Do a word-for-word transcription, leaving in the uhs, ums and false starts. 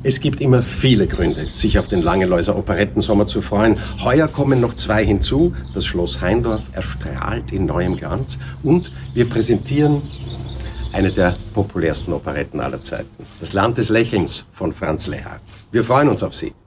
Es gibt immer viele Gründe, sich auf den Langeläuser Operettensommer zu freuen. Heuer kommen noch zwei hinzu. Das Schloss Haindorf erstrahlt in neuem Glanz. Und wir präsentieren eine der populärsten Operetten aller Zeiten. Das Land des Lächelns von Franz Lehár. Wir freuen uns auf Sie.